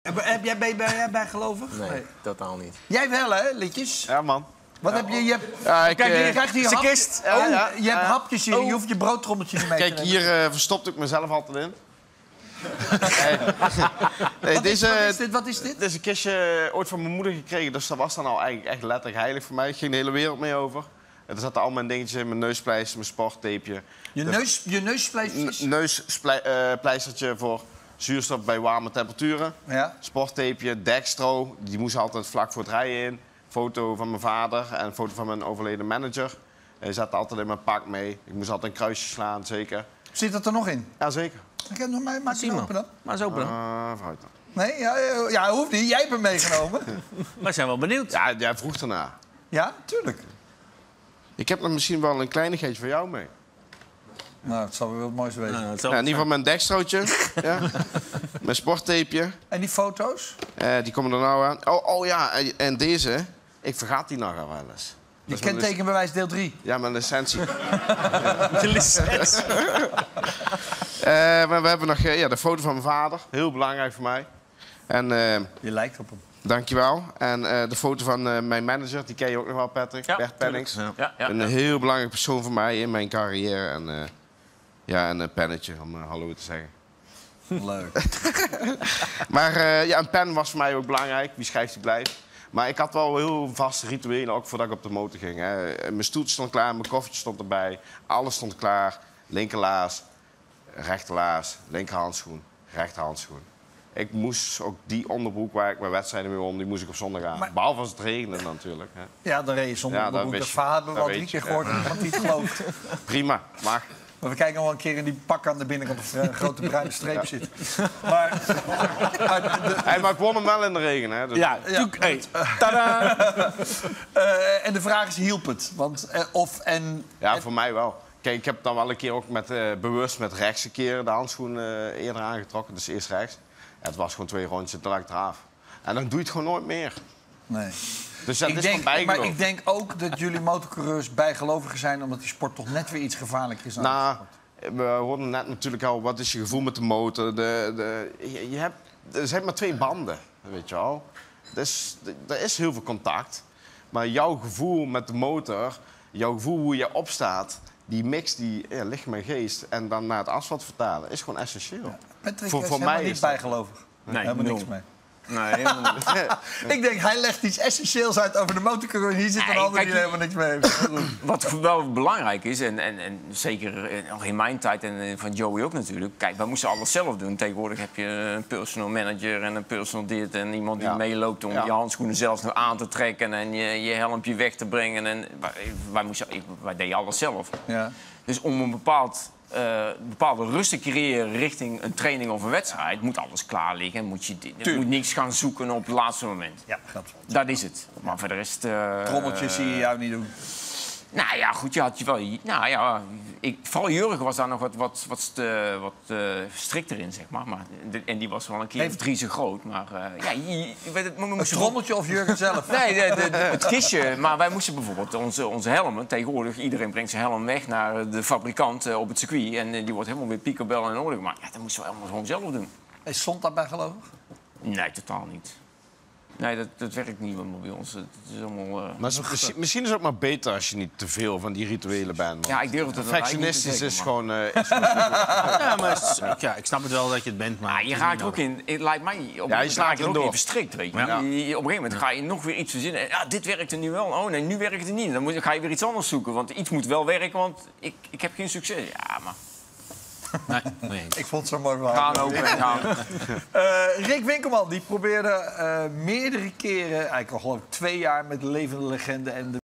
Ben jij bijgelovig? Nee, totaal niet. Jij wel, hè, Litjes? Ja, man. Wat heb je? Kijk, je krijgt hier hapjes. kist. Ja. Je hebt hapjes hier. Je hoeft je broodtrommeltje niet mee te Kijk, nemen. hier verstopte ik mezelf altijd in. Wat is dit? Dit is een kistje ooit van mijn moeder gekregen, dus dat was dan al eigenlijk echt letterlijk heilig voor mij. Ik ging de hele wereld mee over. Er zaten al mijn dingetjes in, mijn neuspleister, mijn sporttapeje. Je neuspleistertjes? Neuspleistertje voor zuurstof bij warme temperaturen. Ja. Sporttapeje, dekstro, die moest altijd vlak voor het rijden in. Foto van mijn vader en een foto van mijn overleden manager. Hij zat altijd in mijn pak mee. Ik moest altijd een kruisje slaan, zeker. Zit dat er nog in? Ja, zeker. Ik heb nog maar maak het open dan. Maar eens open dan. Vooruit dan. Nee, ja, hoeft niet. Jij hebt hem meegenomen. We zijn wel benieuwd. Ja, jij vroeg erna. Ja, tuurlijk. Ik heb er misschien wel een kleinigheidje voor jou mee. Nou, het zal wel het mooiste wezen. Nou, Ja, in ieder geval mijn dekstrootje. Ja. Mijn sporttapeje. En die foto's? Die komen er nou aan. Oh ja, en deze. Ik vergaat die nog wel eens. Die kentekenbewijs deel 3. Ja, mijn licentie. de licentie. Maar we hebben nog de foto van mijn vader. Heel belangrijk voor mij. En, Je lijkt op hem. dankjewel. En de foto van mijn manager, die ken je ook nog wel, Patrick. Ja, Bert Pennings. Ja. Een heel belangrijk persoon voor mij in mijn carrière. En een pennetje om hallo te zeggen. Leuk. Maar een pen was voor mij ook belangrijk. Wie schrijft, die blijft. Maar ik had wel heel vaste rituelen, ook voordat ik op de motor ging. Hè. Mijn stoeltje stond klaar, mijn koffertje stond erbij. Alles stond klaar. Linkerlaars, rechterlaars, linkerhandschoen, rechterhandschoen. Ik moest ook die onderbroek waar ik mijn wedstrijden mee won, die moest ik op zondag aan. Maar... Behalve als het regende natuurlijk. Hè. Ja, dan reed je zonder Ja, dat onderbroek. wist Dat je. verhaal hebben we Dat al 3 weet keer je. gehoord. Iemand die het gelooft. Prima, mag. Maar we kijken nog wel een keer in die pak aan de binnenkant of er een grote bruine streep zit. Maar Maar ik won hem wel in de regen. Hè, dus Ja, hey, tada! en de vraag is, hielp het? Want, ja, voor mij wel. Kijk, ik heb dan wel een keer ook bewust met rechts een keer de handschoen eerder aangetrokken. Dus eerst rechts. Het was gewoon 2 rondjes, toen lag ik eraf. En dan doe je het gewoon nooit meer. Nee. Dus dat is gewoon bijgeloof. Maar ik denk ook dat jullie motorcoureurs bijgelovigen zijn... omdat die sport toch net weer iets gevaarlijker is dan de Nou, sport. we hoorden net natuurlijk al, wat is je gevoel met de motor? Er zijn maar 2 banden, weet je wel. Dus, er is heel veel contact. Maar jouw gevoel met de motor, jouw gevoel hoe je opstaat... die mix, licht mijn geest en dan naar het asfalt vertalen... is gewoon essentieel. Ja. Patrick voor is mij helemaal is niet dat... bijgelovig. Nee, helemaal nul. niks mee. Nee, helemaal niet. Ik denk, hij legt iets essentieels uit over de motorcoureur... en hier zit een Nee, ander die kijk, er helemaal niks mee heeft. Wat wel belangrijk is, en zeker nog in mijn tijd en van Joey ook natuurlijk... Kijk, wij moesten alles zelf doen. Tegenwoordig heb je een personal manager en een personal dit... en iemand die meeloopt om je handschoenen zelfs nog aan te trekken... en je helmpje weg te brengen. En wij deden alles zelf. Ja. Dus om een bepaalde rust te creëren richting een training of een wedstrijd... moet alles klaar liggen. Je moet niks gaan zoeken op het laatste moment. Ja, dat. Dat is het. Maar voor de rest... Trommeltjes zie je jou niet doen. Nou ja, goed, je had je wel... Nou ja, vooral Jurgen was daar nog wat strikter in, zeg maar. En die was wel een keer of 3 zo groot. Maar je weet het... Een trommeltje of Jurgen zelf? Nee, het kistje. Maar wij moesten bijvoorbeeld onze helmen... Tegenwoordig, iedereen brengt zijn helm weg naar de fabrikant op het circuit. En die wordt helemaal weer picobel in orde gemaakt. Ja, dat moesten we allemaal gewoon zelf doen. Is Sont daarbij gelovig? Nee, totaal niet. Nee, dat werkt niet bij ons. Het is allemaal... Maar misschien is het ook maar beter als je niet te veel van die rituelen bent. Ja, ik durf het perfectionistisch is gewoon... Ja, maar ik snap het wel dat je het bent, maar... je raakt er ook in... Het lijkt mij... je slaat er ook door. in verstrikt, weet je. Ja. Op een gegeven moment ga je nog weer iets verzinnen. Ja, dit werkt er nu wel. Oh nee, nu werkt het niet. Dan ga je weer iets anders zoeken. Want iets moet wel werken, want ik heb geen succes. Ja, maar... Nee. Ik vond het zo mooi verhaal. Gaan open en gaan. Rick Winkelman die probeerde meerdere keren, eigenlijk al geloof ik 2 jaar... met de levende legende en de